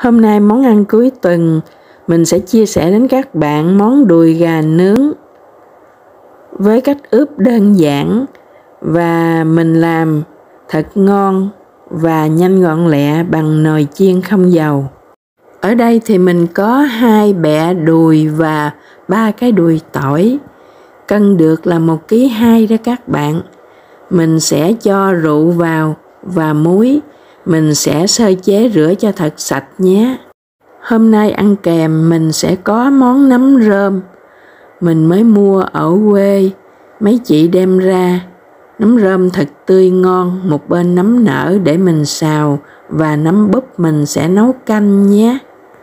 Hôm nay món ăn cuối tuần, mình sẽ chia sẻ đến các bạn món đùi gà nướng với cách ướp đơn giản và mình làm thật ngon và nhanh gọn lẹ bằng nồi chiên không dầu. Ở đây thì mình có 2 bẹ đùi và 3 cái đùi tỏi. Cân được là 1,2 kg đó các bạn. Mình sẽ cho rượu vào và muối. Mình sẽ sơ chế rửa cho thật sạch nhé. Hôm nay ăn kèm mình sẽ có món nấm rơm. Mình mới mua ở quê, mấy chị đem ra. Nấm rơm thật tươi ngon, một bên nấm nở để mình xào và nấm búp mình sẽ nấu canh nhé.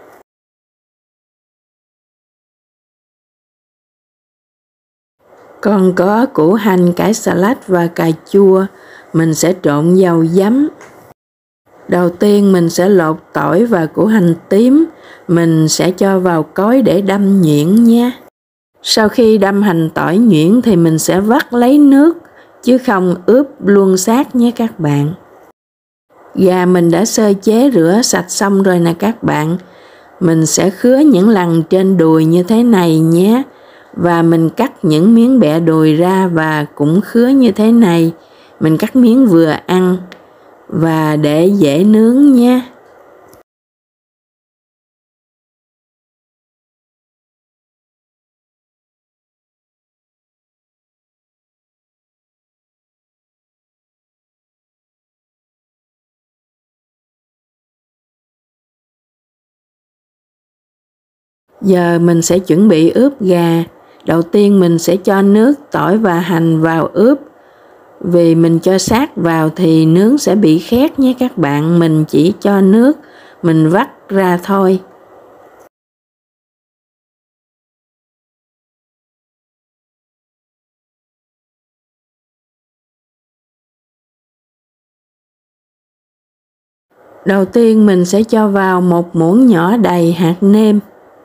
Còn có củ hành, cải xà lách và cà chua, mình sẽ trộn dầu giấm. Đầu tiên mình sẽ lột tỏi và củ hành tím, mình sẽ cho vào cối để đâm nhuyễn nhé. Sau khi đâm hành tỏi nhuyễn thì mình sẽ vắt lấy nước, chứ không ướp luôn xác nhé các bạn. Gà mình đã sơ chế rửa sạch xong rồi nè các bạn. Mình sẽ khứa những lằn trên đùi như thế này nhé. Và mình cắt những miếng bẹ đùi ra và cũng khứa như thế này. Mình cắt miếng vừa ăn và để dễ nướng nhé. Giờ mình sẽ chuẩn bị ướp gà. Đầu tiên mình sẽ cho nước, tỏi và hành vào ướp. Vì mình cho xác vào thì nướng sẽ bị khét nhé các bạn. Mình chỉ cho nước, mình vắt ra thôi. Đầu tiên mình sẽ cho vào 1 muỗng nhỏ đầy hạt nêm.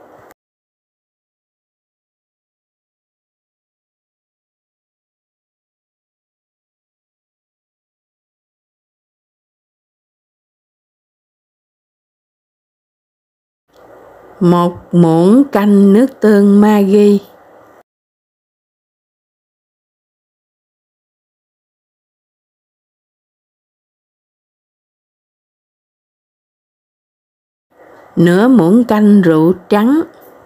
Một muỗng canh nước tương Maggi. Nửa muỗng canh rượu trắng.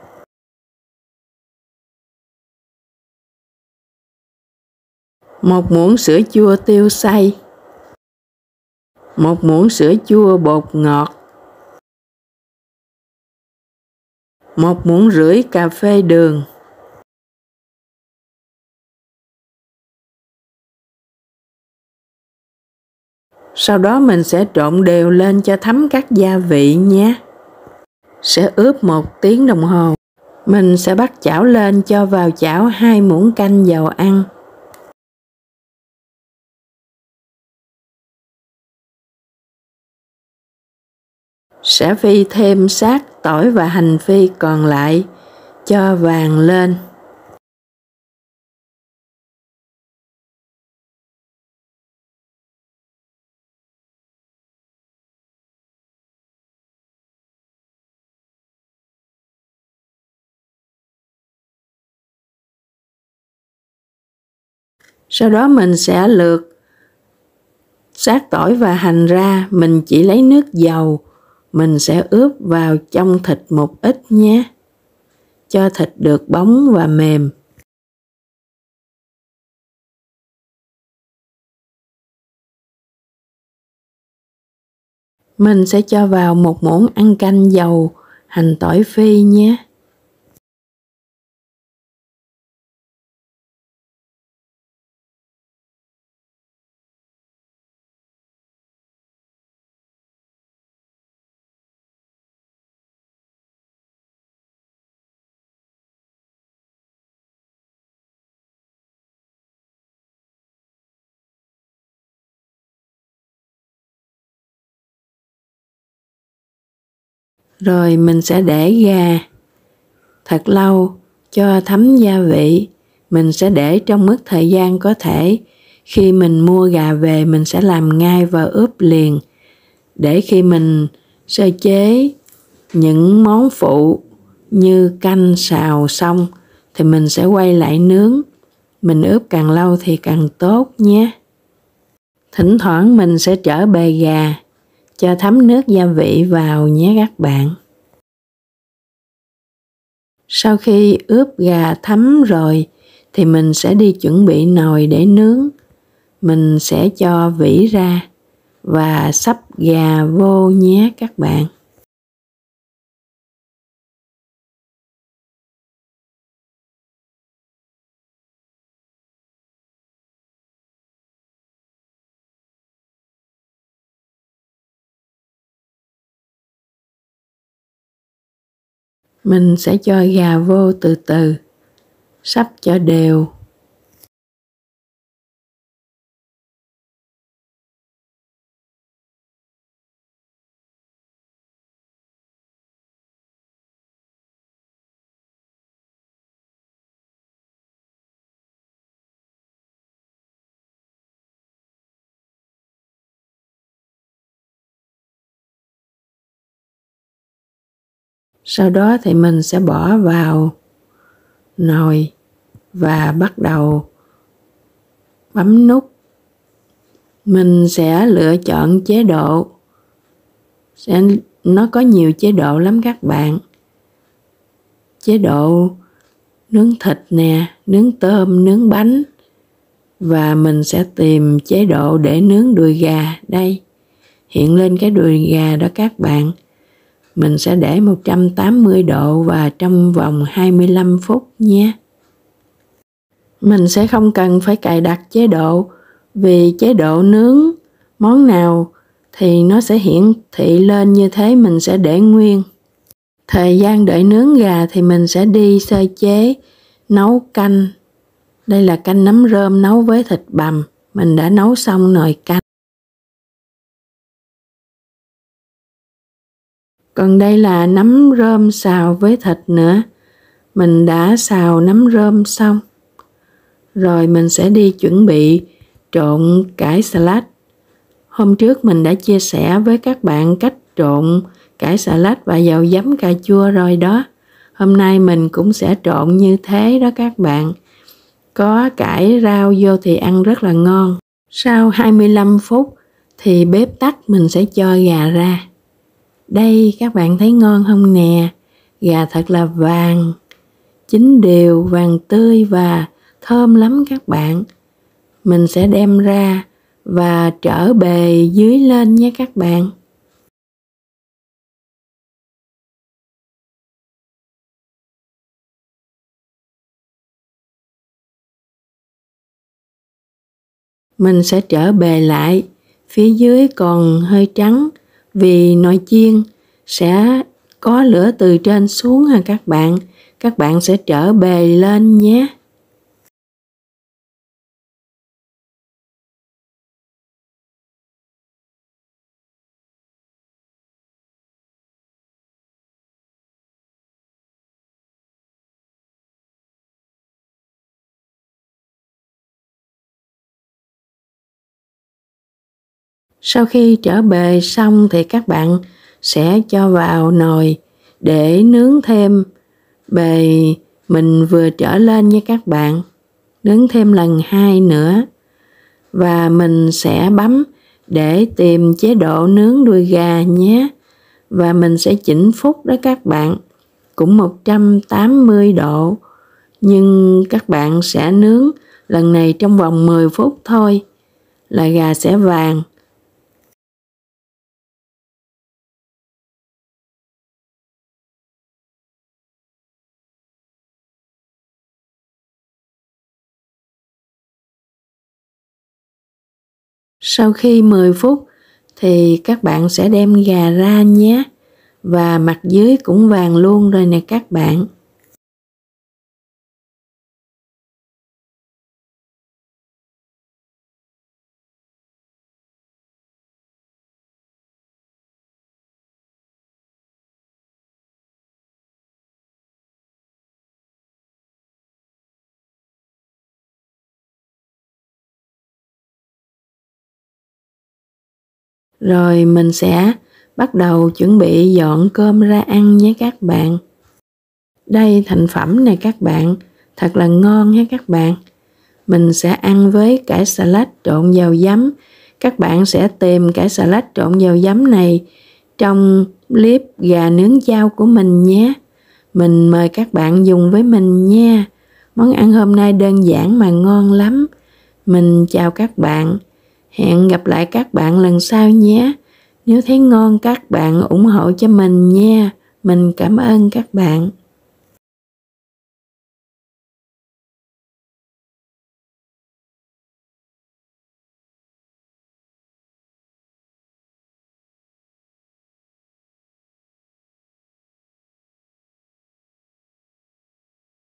Một muỗng sữa chua tiêu xay. Một muỗng sữa chua bột ngọt. 1,5 muỗng cà phê đường. Sau đó mình sẽ trộn đều lên cho thấm các gia vị nhé. Sẽ ướp 1 tiếng đồng hồ. Mình sẽ bắt chảo lên, cho vào chảo 2 muỗng canh dầu ăn. Sẽ phi thêm xác tỏi và hành phi còn lại, cho vàng lên. Sau đó mình sẽ lược xác tỏi và hành ra, mình chỉ lấy nước dầu, mình sẽ ướp vào trong thịt một ít nhé, cho thịt được bóng và mềm. Mình sẽ cho vào 1 muỗng ăn canh dầu hành tỏi phi nhé. Rồi mình sẽ để gà thật lâu cho thấm gia vị. Mình sẽ để trong mức thời gian có thể. Khi mình mua gà về mình sẽ làm ngay và ướp liền. Để khi mình sơ chế những món phụ như canh xào xong thì mình sẽ quay lại nướng. Mình ướp càng lâu thì càng tốt nhé. Thỉnh thoảng mình sẽ trở bề gà cho thấm nước gia vị vào nhé các bạn. Sau khi ướp gà thấm rồi thì mình sẽ đi chuẩn bị nồi để nướng. Mình sẽ cho vỉ ra và sắp gà vô nhé các bạn. Mình sẽ cho gà vô từ từ, sắp cho đều. Sau đó thì mình sẽ bỏ vào nồi và bắt đầu bấm nút. Mình sẽ lựa chọn chế độ. Nó có nhiều chế độ lắm các bạn. Chế độ nướng thịt nè, nướng tôm, nướng bánh. Và mình sẽ tìm chế độ để nướng đùi gà. Đây, hiện lên cái đùi gà đó các bạn. Mình sẽ để 180 độ và trong vòng 25 phút nhé. Mình sẽ không cần phải cài đặt chế độ, vì chế độ nướng món nào thì nó sẽ hiển thị lên như thế, mình sẽ để nguyên. Thời gian đợi nướng gà thì mình sẽ đi sơ chế nấu canh. Đây là canh nấm rơm nấu với thịt bằm. Mình đã nấu xong nồi canh. Còn đây là nấm rơm xào với thịt nữa. Mình đã xào nấm rơm xong. Rồi mình sẽ đi chuẩn bị trộn cải salad. Hôm trước mình đã chia sẻ với các bạn cách trộn cải salad và dầu giấm cà chua rồi đó. Hôm nay mình cũng sẽ trộn như thế đó các bạn. Có cải rau vô thì ăn rất là ngon. Sau 25 phút thì bếp tắt, mình sẽ cho gà ra. Đây các bạn thấy ngon không nè? Gà thật là vàng, chín đều, vàng tươi và thơm lắm các bạn. Mình sẽ đem ra và trở bề dưới lên nhé các bạn. Mình sẽ trở bề lại, phía dưới còn hơi trắng vì nồi chiên sẽ có lửa từ trên xuống ha các bạn. Các bạn sẽ trở bề lên nhé. Sau khi trở bề xong thì các bạn sẽ cho vào nồi để nướng thêm bề mình vừa trở lên nha các bạn. Nướng thêm lần 2 nữa. Và mình sẽ bấm để tìm chế độ nướng đùi gà nhé. Và mình sẽ chỉnh phút đó các bạn. Cũng 180 độ. Nhưng các bạn sẽ nướng lần này trong vòng 10 phút thôi là gà sẽ vàng. Sau khi 10 phút thì các bạn sẽ đem gà ra nhé. Và mặt dưới cũng vàng luôn rồi nè các bạn. Rồi mình sẽ bắt đầu chuẩn bị dọn cơm ra ăn nhé các bạn. Đây thành phẩm này các bạn, thật là ngon ha các bạn. Mình sẽ ăn với cải xà lách trộn vào giấm. Các bạn sẽ tìm cải xà lách trộn vào giấm này trong clip gà nướng chao của mình nhé. Mình mời các bạn dùng với mình nha. Món ăn hôm nay đơn giản mà ngon lắm. Mình chào các bạn. Hẹn gặp lại các bạn lần sau nhé. Nếu thấy ngon các bạn ủng hộ cho mình nha. Mình cảm ơn các bạn.